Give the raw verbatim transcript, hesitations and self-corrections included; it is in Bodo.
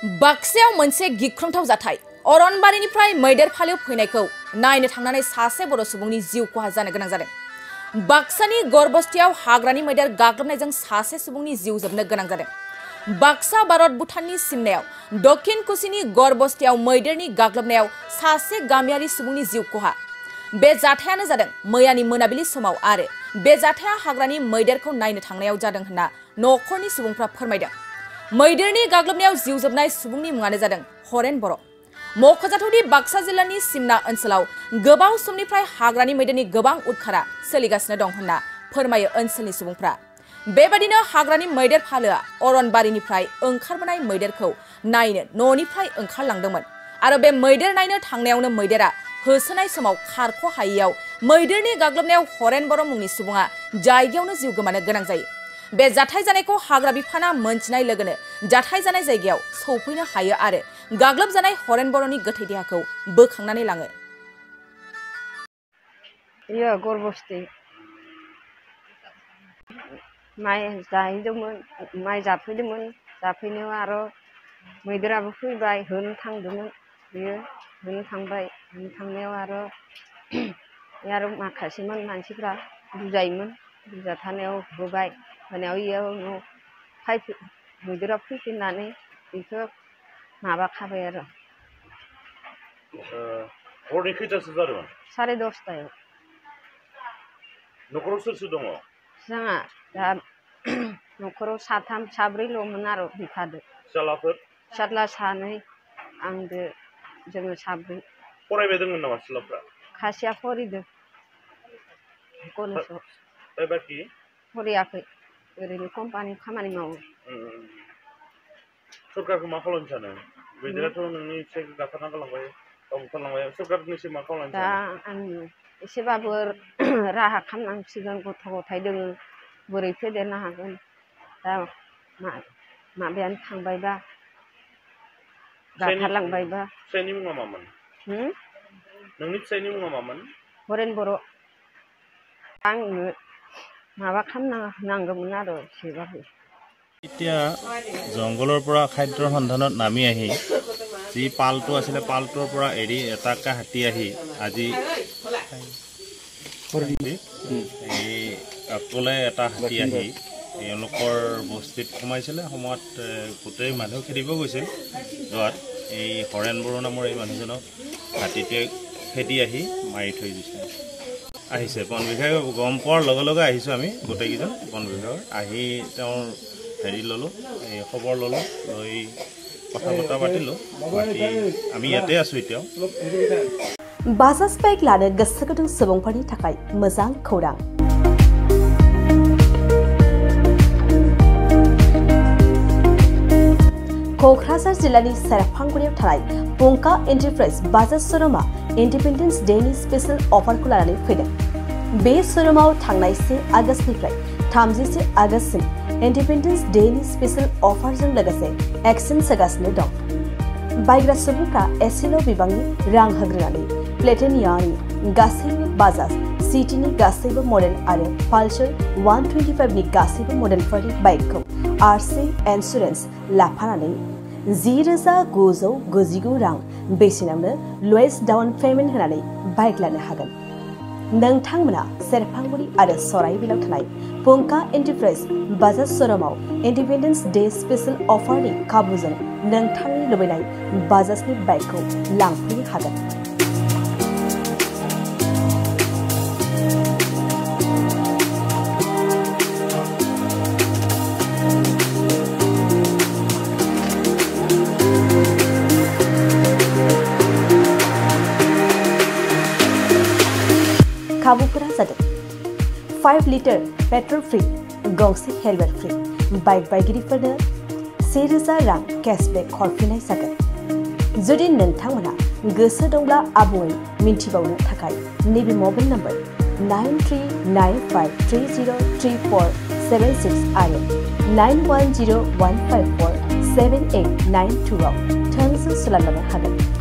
बाक्सायाव मोनसे गिख्रंथाव जाथाय अरनबारिनिफ्राय मैदेर फालो फैनायखौ नायनो थांनानै सासे बर' सुबुंनि जिउ खहा जानो गोनां जादों। बाक्सानि गरबस्तियाव हाग्रानि मैदेर गाग्लोबनायजों सासे सुबुंनि जिउ जोबनो गोनां जादों। बाक्सा भारत भुटाननि सिमनायाव दक्षिण कुसिनि गरबस्तियाव मैदेरनि गाग्लोबनायाव सासे गामियारि सुबुंनि जिउ खहा। बे जाथायानो जादों मैयानि मोनाबिलि समाव आरो बे जाथाया हाग्रानि मैदेरखौ नायनो थांनायाव जादों होनना नखरनि सुबुंफ्रा फोरमायदों। मैदेरनि गाग्लोबनायाव जिउ जोबनाय सुबुंनि मुङानो जादों हरेन बर'। मख'जाथावदि बाक्सा जिल्लानि सिमना ओनसोलाव गोबाव समनिफ्राय हाग्रानि मैदेरनि गोबां उदखारा सोलिगासिनो दं होनना फोरमायो ओनसोलनि सुबुंफ्रा। बेबादिनो हाग्रानि मैदेर फालोआ अरनबारिनिफ्राय ओंखारबोनाय मैदेरखौ नायनो न'निफ्राय ओंखारलांदोंमोन आरो बे मैदेर नायनो थांनायावनो मैदेरा होसोनाय समाव खारख' हायैयाव मैदेरनि गाग्लोबनायाव हरेन बर' मुंनि सुबुङा जायगायावनो जिउ गोमानो गोनां जायो। बे जाथाय जानायखौ हाग्रा बिफाना मोनथिनाय लोगोनो जाथाय जानाय जायगायाव सौफैनो हायो आरो गाग्लोबजानाय हरेन बर'नि गोथै देहाखौ बोखांनानै लाङो। यो गरबस्ति माइ जाहैदोंमोन, माइ जाफैदोंमोन, जाफैनायाव आरो मैदेराबो फैबाय, होनो थांदोंमोन, बियो होनो थांबाय, होनो थांनायाव आरो आरो माखासेमोन मानसिफ्रा बुजायोमोन, बुजा थानायाव होबाय, होनायाव इयाव न' फाय मैदेरा फैफिननानै बेखौ माबा खाबाय आरो। हरनि खैथासो जादोंमोन? साराय दसतायाव। न'खराव सोर सोर दङ? जोंहा दा न'खराव साथाम साब्रैल'मोन आरो बिफादो। फिसालाफोर? फिसाला सानै, आंदो जोङो साब्रै। फरायबाय दंमोन नामा फिसालाफ्रा? खासेया फरायदों कलेजाव। ओमफ्राय बाखि? फरायाखै, ओरैनो कम्पानियाव खामानि मावो। सरकारखौ मा खालामनो सानो? मैदेराथ' नोंनि फिसाइखौ गाथारना गालांबाय, गावथारलांबाय, सरकारनिसिम मा खालामनो सानो? दा आं एसेबाबो राहा खालामनांसिगोन, गथ' गथाय दोङो, बोरै फेदेरनो हागोन। दा माबायानो थांबायबा, गाथारलांबायबा। फिसाइनि मुङा मामोन? नोंनि फिसाइनि मुङा मामोन? हरेन बर'। आंनो माबा खालामनांगौमोन आरो एसेबाबो। এতিয়া জংঘলৰ পৰা খাদ্যৰ সন্ধানত নামি আহি যি পালটো আছিলে পালটোৰ পৰা এৰি এটাকা হাতী আহি আজি এই কাকলে এটা হাতী আহি তেওঁলোকৰ বস্তিত সোমাইছিলে। সময়ত গোটেই মানুহ খেদিব গৈছিল, যোৱাত এই হৰেন বড়ো নামৰ এই মানুহজনক হাতীটোৱে খেদি আহি মাৰি থৈ দিছে। আহিছে বন বিভাগে গম পোৱাৰ লগে লগে আহিছোঁ আমি গোটেইকেইজন বন বিভাগৰ। আহি তেওঁৰ হেৰি ল'লোঁ, এই খবৰ ল'লোঁ, লৈ কথা বতৰা পাতিলোঁ, পাতি আমি ইয়াতে আছোঁ এতিয়াও। बाजाज बाइक लानो गोसो गुदुं सुबुंफोरनि थाखाय मोजां खौरां। क'क्राझार जिल्लानि सेरफांगुरियाव थानाय पंका एन्टारप्राइज बाजाज श'रुमा इन्डिपेन्डेन्स डेनि स्पेशल अफारखौ लानानै फैदों। बे श'रुमाव थांनाय से आगस्तनिफ्राय थामजिसे आगस्तसिम इन्डिपेन्डेन्स डेनि स्पेशल अफारजों लोगोसे एक्सचेन्ज होगासिनो दं। बायग्रा सुबुंफ्रा एसेल' बिबांनि रां होग्रोनानै प्लेटिनियानि गासैबो बाजाज सिटिनि गासैबो मडेल आरो पालसार वान टुवेन्टि फाइभनि गासैबो मडेलफोरनि बाइकखौ आरसि इन्सुरेन्स लाफानानै जि रोजा गुजौ गुजिगु रां बेसेनावनो लवेस्ट डाउन पेमेन्ट होनानै बाइक लानो हागोन। नोंथांमोना सेरफांगुरि आरो सराइबिलाव थानाय पंका एन्टारप्राइज बाजाज श'रुमाव इन्डिपेन्डेन्स डे स्पेशल अफारनि खाबुजों नोंथांनि लुबैनाय बाजाजनि बाइकखौ लांफैनो हागोन। खाबुफोरा जादों फाइभ लिटार पेट्रल फ्री, गंसे हेलमेट फ्री, बाइक बायगिरिफोरनो से रोजा रां केशबेक हरफिननाय जागोन। जुदि नोंथांमोना गोसो दंब्ला आबुङै मिन्थिबावनो थाखाय नैबे mobile number nine three nine five three zero' three four seven six आरो nine one zero' one five four seven eight nine टुआव थोंजों सोलायनो हागोन।